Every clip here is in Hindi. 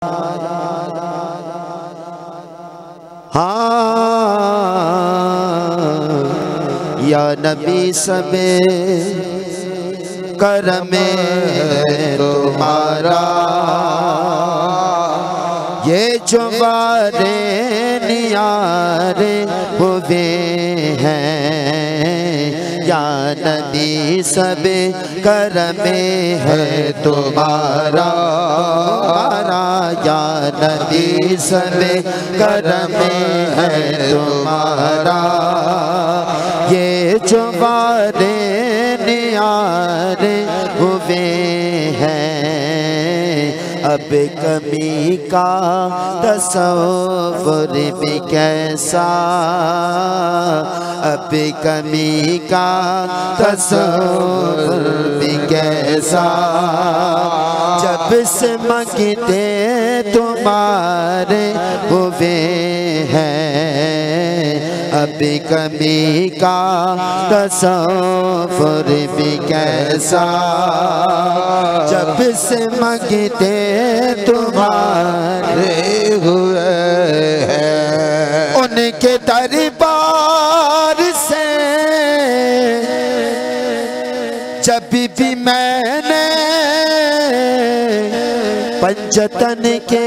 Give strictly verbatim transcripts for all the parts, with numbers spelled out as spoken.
हाँ या नबी सबे करमे तुम्हारा, ये जो वारे नियारे हुए हैं, या नबी सबे करमे है तुम्हारा, या नबी सबे करमे है तुम्हारा, ये जो वारे नियारे हुए हैं, अब कमी का तसव्वुर भी कैसा, अब कमी का तसव्वुर भी कैसा, जब से मंगते तुम्हारे हुए हैं, अब कमी का तसव्वुर भी कैसा, जब से मंगते तुम्हारे हुए हैं, उनके दरबार से जब भी मैंने पंजतन के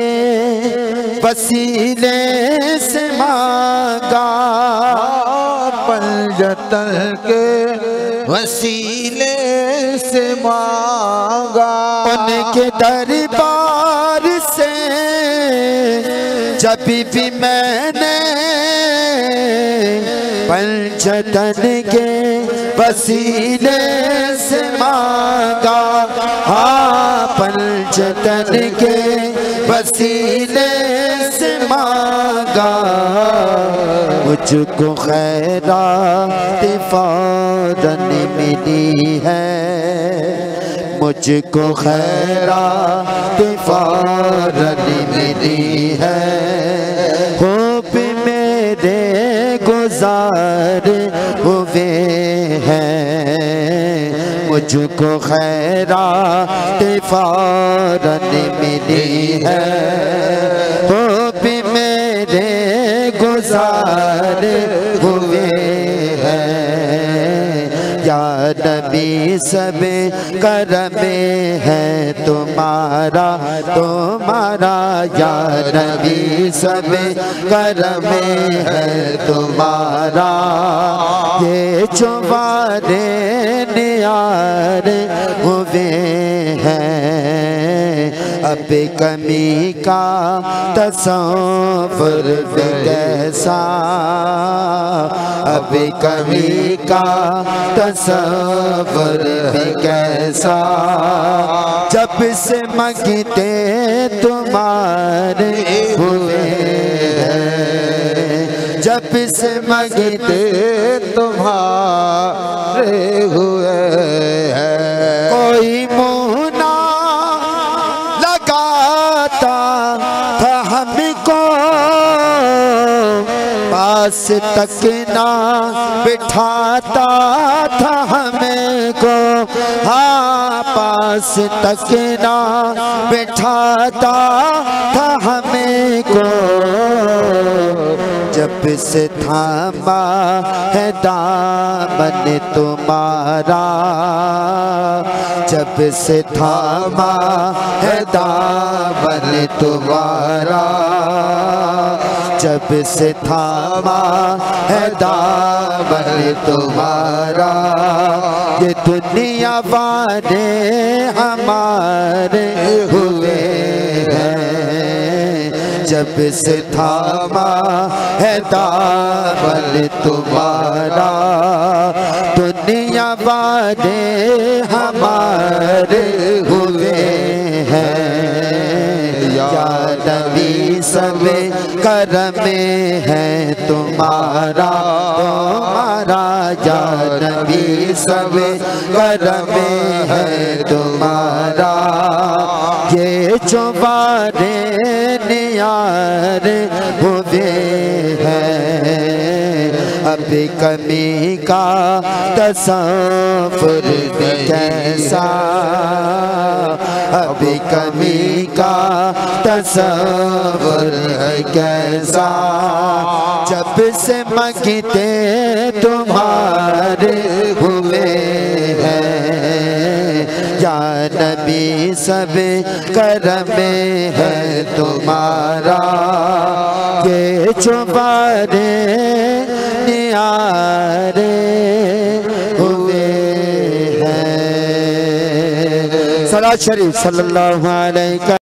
वसीले से मांगा, पंजतन के वसीले से मांगा, उनके दरबार से जब भी मैंने पंजतन के वसीले से मांगा, हाँ पंजतन के वसीले से मांगा, मुझको खैरात फौरन मिली है, मुझको खैरात फौरन मिली है, खूब मेरे गुजार हुए हैं, मुझको खैरात फौरन मिली है, खूब मेरे गुजार हुए हैं, या नबी सबे करमे है तुम्हारा, तुम्हारा या नबी सबे करमे है तुम्हारा, ये जो वारे नियारे हुए हैं, अब कमी का तसव्वुर भी कैसा, अब कमी का तसव्वुर भी कैसा, जब से मंगते तुम्हारे हुए हैं, जब से मंगते तुम्हारे हुए हैं, कोई मुँह ना लगाता था हमको, पास तक ना बिठाता था हमको, हाँ पास तक ना बिठाता था हमको, जब से थामा है दामन तुम्हारा, जब से थामा है दामन तुम्हारा, जब से थामा है दामन तुम्हारा, ये दुनिया वाले हमारे हुए हैं, जब से थामा है दामन तुम्हारा, दुनिया वाले हमारे हुए हैं, या नबी सबे करमे है तुम्हारा, तुम्हारा या नबी सबे करमे है तुम्हारा, ये जो वारे नियारे हुए हैं, अब कमी का तसव्वुर भी कैसा, अब कमी का तसव्वुर है कैसा, जब से मांगते तुम्हारे हुए हैं। या नबी सब करम है तुम्हारा, के चुबारे नियारे हुए हैं। सलात शरीफ सल्लल्लाहु अलैहि